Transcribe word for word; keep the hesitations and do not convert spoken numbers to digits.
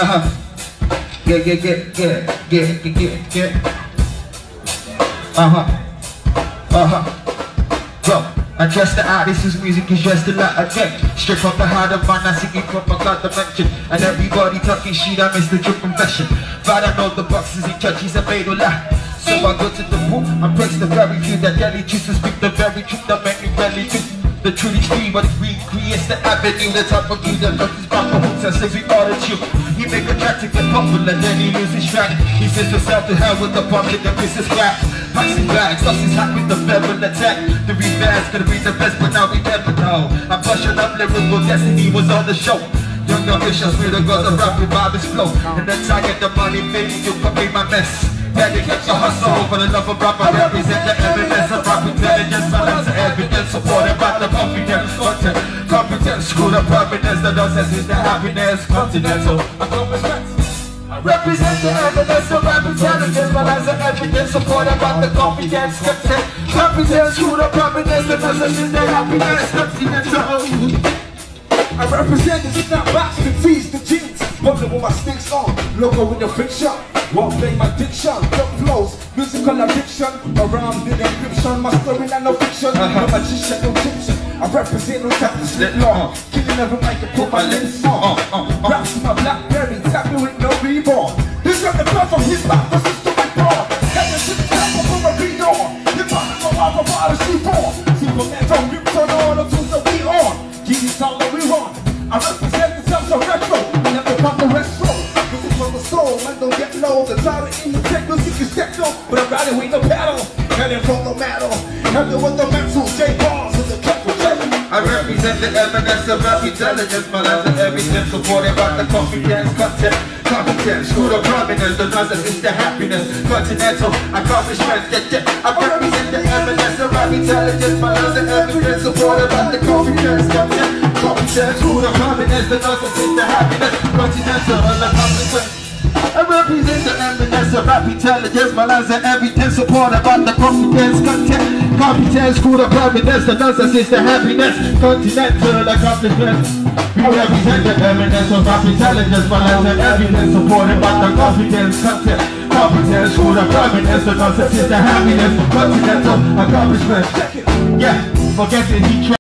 Uh-huh. Yeah, yeah, yeah, yeah, yeah, yeah, yeah. Uh-huh. Uh-huh. Go. I trust the artist whose music is just a lot again. Straight from the heart of man, I sing it from my God dimension. And everybody talking shit, I miss the true confession. But I know the boxes in churches are made a lie. So I go to the book and praise the very few that daily choose to speak the very truth that make me really do. The truth is free, but it recreates the avenue. The type of you that got his back hooks and says we all at you. He make a track to get popular, then he loses track. He sends himself to hell with the public and business rap. Passing bags, lost his hat with the feral attack. The rebounds gonna be the best, but now we never know. I'm pushing up lyrical destiny was on the show. Young ambitious with the girls of rap with Bobby's flow. And then I get the money, baby, you can be my mess. Dedicate your hustle for the love of rap. I represent the evidence of rap intelligence, balance of evidence, supported by the confidence, content, competence, screwed up providence, the nonsense is the happiness, continental. I represent the evidence of rap intelligence, balance of evidence, supported by the confidence, content, competence, screwed up providence, the nonsense is the happiness, continental. I represent the snapbacks, the tees, the jeans, bubbling with my sticks on, logo with the fiction. Won't play my diction, the flows, musical addiction, around the encryption, my story and no fiction, no magician, no Egyptian. I represent no time to slip long, killing every mic and put my lips on. Raps to my Blackberry, tapping with no reborn. This got the blood from hip hop, this is the reborn. Heaven to the top of a read on. Hip hop is my wife, I'm out of sheep on. Superman don't rip on all the tools that we on. Give it all that we want. I represent the sounds of retro, we never pop the retro. From the soul, man don't get low. The try to imitate music is techno, but I'm riding with the pedal, heading from the metal, heading with the mental J bars with the capital J. I represent the evidence of rap intelligence, balance of evidence, supported by the confidence, content, competence, screwed up prominence, the nonsense is the happiness, continental accomplishments. I represent the evidence of rap intelligence, balance of evidence, supported by the confidence, content, competence, screwed up prominence, the nonsense is the happiness, continental accomplishments. I represent the evidence of rap intelligence, balance of evidence, supported by the confidence, content, competence, screwed up providence, the nonsense is the happiness, continental accomplishments. We represent the evidence of rap intelligence, balance of evidence, supported by the confidence, content, competence, screwed up providence, the nonsense is the happiness, continental accomplishments. Yeah, forget the heat.